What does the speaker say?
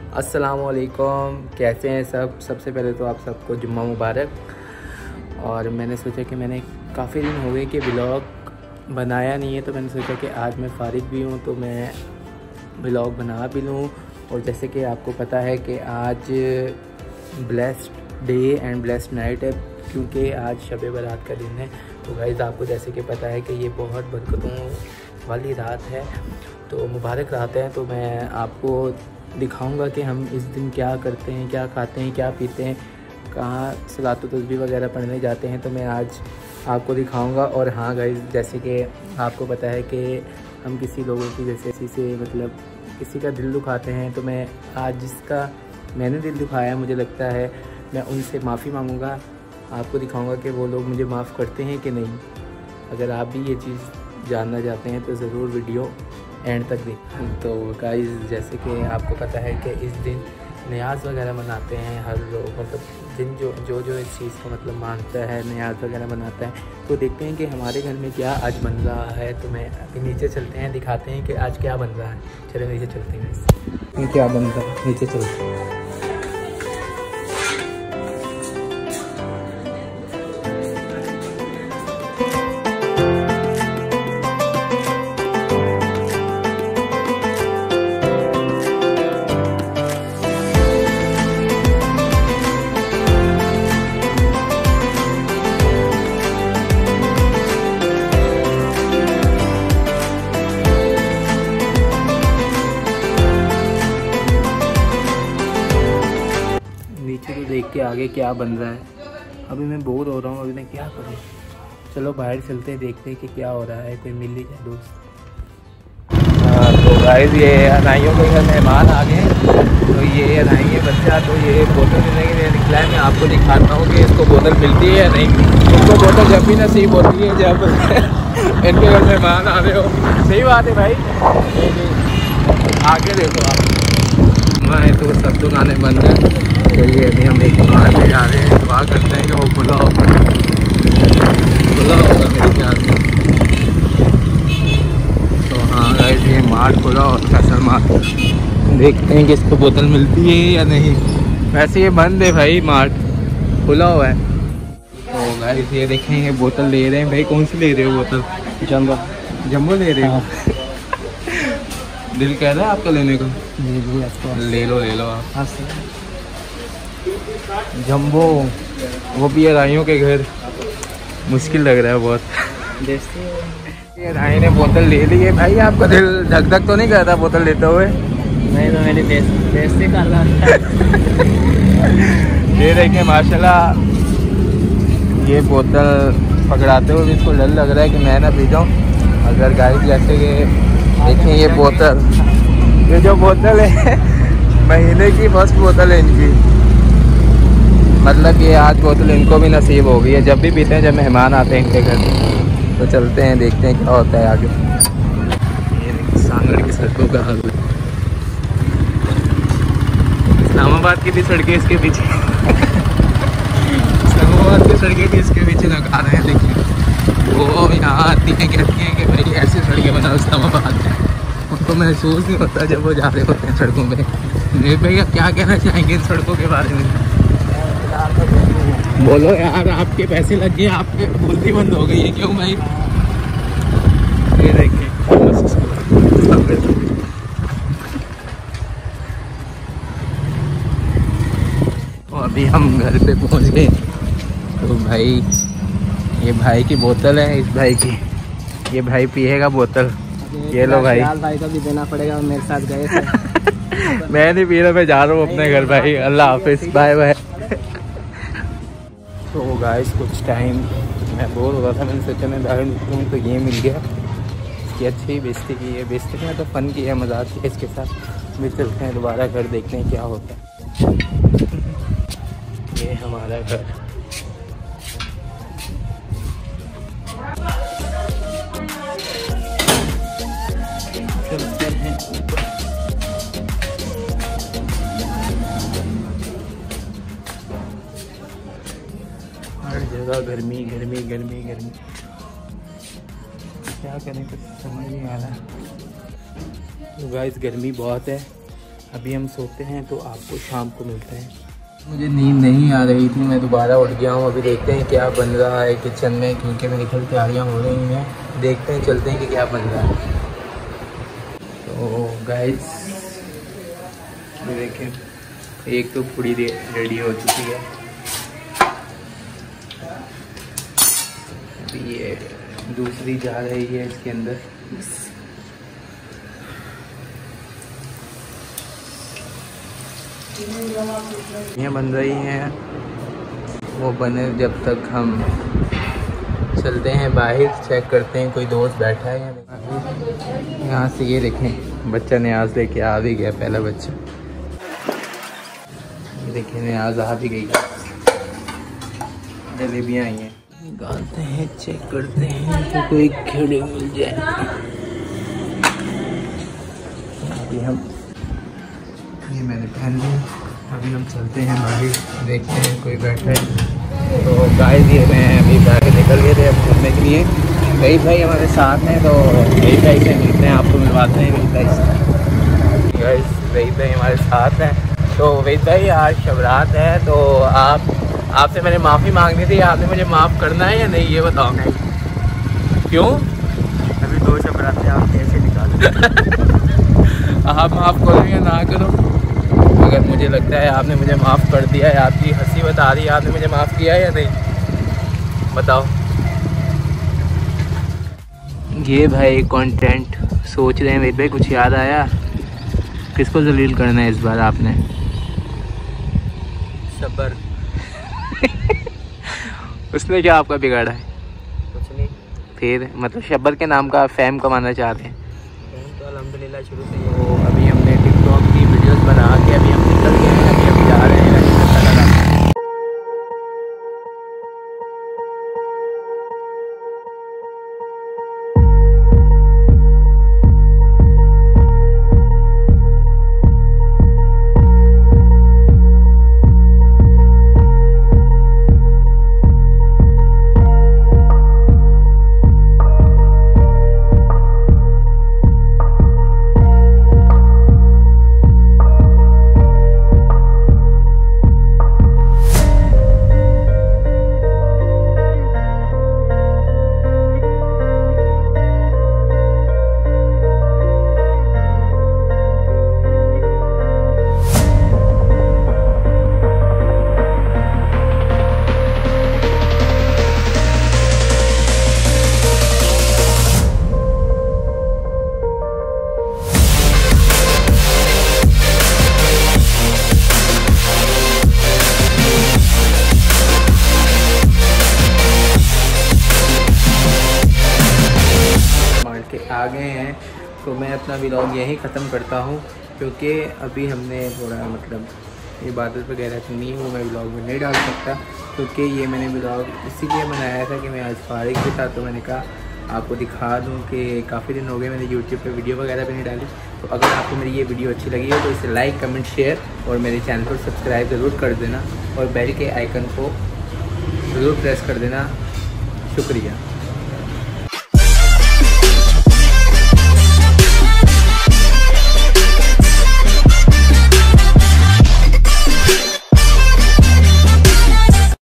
अस्सलामुअलैकुम, कैसे हैं सब। सबसे पहले तो आप सबको जुम्मा मुबारक। और मैंने सोचा कि मैंने काफ़ी दिन हो गए कि व्लॉग बनाया नहीं है, तो मैंने सोचा कि आज मैं फ़ारिग भी हूँ तो मैं व्लॉग बना भी लूँ। और जैसे कि आपको पता है कि आज blessed day and blessed night है, क्योंकि आज शब बारात का दिन है। तो गाइज़ आपको जैसे कि पता है कि ये बहुत बरकतों वाली रात है, तो मुबारक रात है। तो मैं आपको दिखाऊंगा कि हम इस दिन क्या करते हैं, क्या खाते हैं, क्या पीते हैं, कहाँ सलात व तस्बीह वगैरह पढ़ने जाते हैं, तो मैं आज आपको दिखाऊंगा। और हाँ गाइज़, जैसे कि आपको पता है कि हम किसी लोगों की जैसे किसी से मतलब किसी का दिल दुखाते हैं, तो मैं आज जिसका मैंने दिल दुखाया मुझे लगता है मैं उनसे माफ़ी मांगूंगा। आपको दिखाऊंगा कि वो लोग मुझे माफ़ करते हैं कि नहीं। अगर आप भी ये चीज़ जानना चाहते हैं तो ज़रूर वीडियो एंड तक देखें। तो गाइस जैसे कि आपको पता है कि इस दिन न्याज़ वगैरह मनाते हैं हर लोग, मतलब जिन जो इस चीज़ को मतलब मानता है न्याज़ वगैरह मनाता है। तो देखते हैं कि हमारे घर में क्या आज बन रहा है। तो मैं अभी नीचे चलते हैं, दिखाते हैं कि आज क्या बन रहा है। चलो नीचे चलते हैं, क्या बन रहा है, नीचे चलते हैं। तो देख के आगे क्या बन रहा है। अभी मैं बोर हो रहा हूँ, अभी मैं क्या करूँ। चलो बाहर चलते हैं, देखते हैं कि क्या हो रहा है, कोई मिल ही जाए दोस्त। तो गाइस ये अनाइयों के घर मेहमान आ गए, तो ये अनाई है बच्चा, तो ये बोतल मिलने के लिए निकला है। मैं आपको दिखाता हूँ कि इसको बोतल मिलती है या नहीं। इसको बोतल जब भी नसीब होती है जब इनके घर मेहमान आ रहे हो। सही बात है भाई। आगे देखो आप, मैं तो सब दुकानें बंद हैं। तो ये अभी हम एक दुकान पे जा रहे हैं, दुआ करते हैं कि वो खुला होगा मेरे ख्याल से। तो हाँ गाइस ये मार्ट खुला और फैसल मार्ट, देखते हैं कि इसको बोतल मिलती है या नहीं। वैसे ये बंद है भाई, मार्ट खुला हुआ है। तो गाइस ये देखें ये बोतल ले रहे हैं भाई। कौन सी ले रहे हो बोतल? जम्बो ले रहे हो? दिल कह रहा है आपका लेने को? ले लो आप। जम्बो, वो भी राइयों के घर। मुश्किल लग रहा है बहुत। ये राई ने बोतल ले ली है भाई। आपका दिल धक धक तो नहीं करता बोतल लेते हुए? नहीं तो मेरी देश से कर रहा ये देखें माशाल्लाह, ये बोतल पकड़ाते हुए इसको डर लग रहा है कि मैं ना पी जाऊँ। अगर गाइस जैसे कि देखें ये बोतल, ये जो बोतल है महीने की फर्स्ट बोतल है इनकी। मतलब ये आज बोतल इनको भी नसीब हो गई है। जब भी पीते हैं जब मेहमान आते हैं इनके घर। तो चलते हैं देखते हैं क्या होता है आगे। ये सांगड़ की सड़कों का हाल है। इस्लामाबाद की भी सड़कें इसके पीछे इस्लामाबाद की सड़कें भी इसके पीछे लगा रहे हैं। देखिए वो यहाँ आती हैं, कहती हैं कि भाई ऐसी सड़कें बनाओ इस्लामाबाद में। उनको महसूस नहीं होता जब वो जा रहे होते हैं सड़कों में। मेरे भैया क्या कहना चाहेंगे इन सड़कों के बारे में? बोलो यार, आपके पैसे लग गए, आपके बोलती बंद हो गई है क्यों भाई? ये देखिए तो अभी हम घर पे पहुंच गए। तो भाई ये भाई की बोतल है, इस भाई की, ये भाई पिएगा बोतल। ये लो भाई को भी देना पड़ेगा, मेरे साथ गए थे। मैं नहीं पी रहा, मैं जा रहा हूँ अपने घर भाई। अल्लाह हाफिज, बाय बाय। तो गाइस कुछ टाइम मैं बोल रहा था, मैंने सोचा मैं बाहर निकलूँ तो ये मिल गया। इसकी अच्छी बेइज्जती की है, बेइज्जती में तो फ़न की है, मजाक की है इसके साथ। भी चलते हैं दोबारा घर, देखते हैं क्या होता है। ये हमारा घर। चलते हैं हर जगह गर्मी गर्मी गर्मी गर्मी। क्या करें, कुछ समझ नहीं आ रहा। तो गाइस गर्मी बहुत है, अभी हम सोते हैं तो आपको शाम को मिलते हैं। मुझे नींद नहीं आ रही थी, मैं दोबारा उठ गया हूँ। अभी देखते हैं क्या बन रहा है किचन में, क्योंकि मेरी घर तैयारियाँ हो रही हैं। देखते हैं, चलते हैं कि क्या बन रहा है। तो गाइस ये देखें, एक तो पूरी रेडी हो चुकी है। अभी ये दूसरी जा रही है इसके अंदर। ये बन रही हैं, वो बने जब तक हम चलते हैं बाहर, चेक करते हैं कोई दोस्त बैठा है या नहीं। यहाँ से ये देखें, बच्चा न्याज लेके आ भी गया, पहला बच्चा। ये देखें न्याज आ भी गई, जलेबियाँ आई हैं। निकालते हैं, चेक करते हैं कि कोई खिड़की मिल जाए। अभी हम ये मैंने पहन लिया, अभी हम चलते हैं बाहर, देखते हैं कोई बैठा है। तो गाइस ये मैं अभी बाहर निकल गए थे अब घूमने के लिए। वहीद भाई हमारे साथ हैं, तो वहीद भाई से मिलते हैं, आपको मिलवाते हैं वहीद भाई से। गाइस वहीद भाई हमारे साथ हैं। तो वहीद भाई आज शबरात है, तो आपसे मैंने माफ़ी मांगनी थी, आपने मुझे माफ़ करना है या नहीं ये बताओ। नहीं। क्यों? अभी 2 शबरात है, आप कैसे निकालें? आप माफ़ करो या ना करो, अगर मुझे लगता है आपने मुझे माफ़ कर दिया है, आपकी हंसी बता रही है आपने मुझे माफ़ किया है या नहीं, बताओ। ये भाई कंटेंट सोच रहे हैं वेद भाई, कुछ याद आया? किसको जलील करना है इस बार आपने? सबर। उसने क्या आपका बिगाड़ा है? कुछ नहीं। फिर मतलब शब्बर के नाम का फेम कमाना चाहते हैं? तो अल्हम्दुलिल्लाह शुरू से। तो अभी हमने टिकटॉक की वीडियोस बना के अभी हम निकल गए हैं, अभी हम जा रहे हैं। आ गए हैं, तो मैं अपना व्लॉग यहीं ख़त्म करता हूँ, क्योंकि अभी हमने थोड़ा मतलब इबादत वगैरह सुनी, वो मैं व्लॉग में नहीं डाल सकता, क्योंकि ये मैंने व्लॉग इसीलिए बनाया था कि मैं आज फारिग भी था, तो मैंने कहा आपको दिखा दूँ कि काफ़ी दिन हो गए मैंने यूट्यूब पे वीडियो वगैरह भी नहीं डाली। तो अगर आपको मेरी ये वीडियो अच्छी लगी है तो इसे लाइक कमेंट शेयर और मेरे चैनल को सब्सक्राइब ज़रूर कर देना, और बेल के आइकन को ज़रूर प्रेस कर देना। शुक्रिया।